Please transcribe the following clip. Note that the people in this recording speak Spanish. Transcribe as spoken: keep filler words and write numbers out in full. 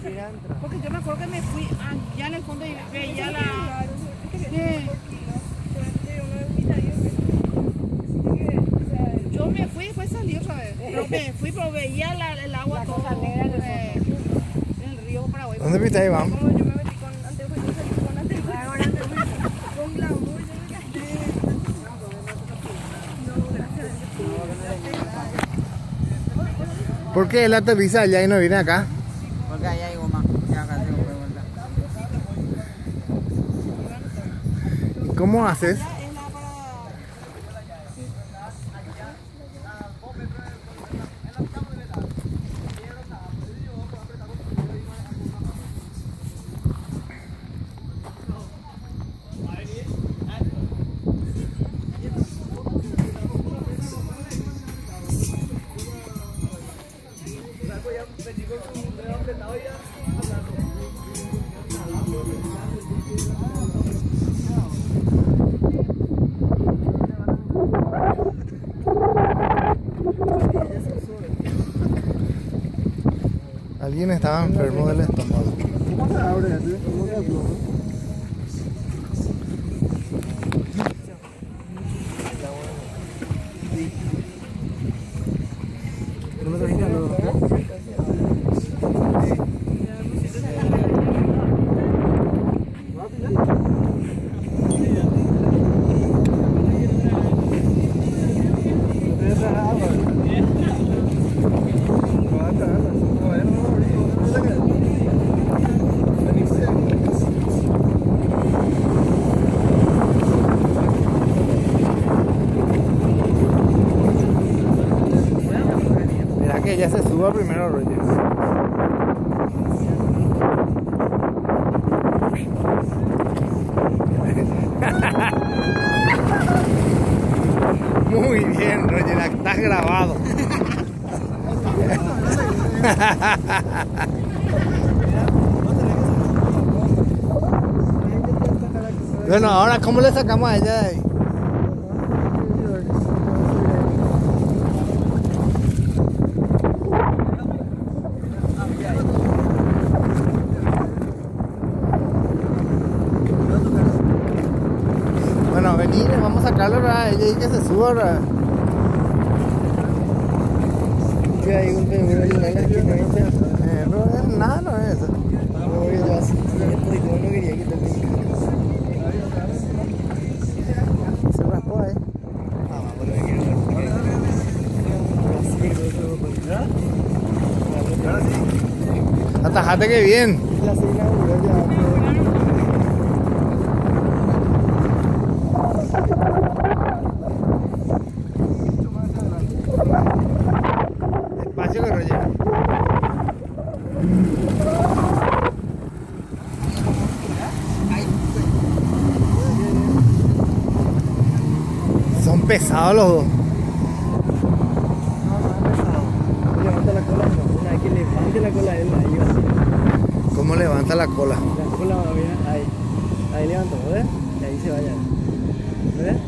Porque yo me acuerdo que me fui allá en el fondo y veía la... Sí. Yo me fui y después salí otra vez. Pero me fui, pero veía la, el agua toda negra en el, eh, en el río Paraguay. ¿Dónde viste ahí, Iván? Como yo me metí con anteojuicio, salí con anteojuicio. Ahora anteojuicio. Con glamour, yo me caché. No, gracias a Dios. ¿Por qué él aterriza allá y no viene acá? Porque allá hay goma. Ya acá tengo que vuelta. ¿Y cómo haces? Alguien estaba enfermo del estómago. ¿Cómo se abre? ¿Cómo se abre? ¿No me trajiste algo? Mira que ella se suba primero, Roger. Muy bien, Roger, estás grabado. Bueno, ahora ¿cómo le sacamos a ella de ahí? Bueno, vení, vamos a sacarlo, ¿verdad? Ella y que se suba, ¿verdad? ¿Qué hay? Un seguro y una esquina. Eh, no es nada, no es eso. No, yo así, esto y todo no quería que te Se raspó ahí. Ah, bueno, me quiero dar. Atajate que bien. La se inauguró ya. Despacio que Roger. Son pesados los dos. Levanta la cola, no. Hay que levante la cola él ahí así. ¿Cómo levanta la cola? La cola va bien, ahí. Ahí levantó, ¿ves? Y ahí se vaya. ¿Ves?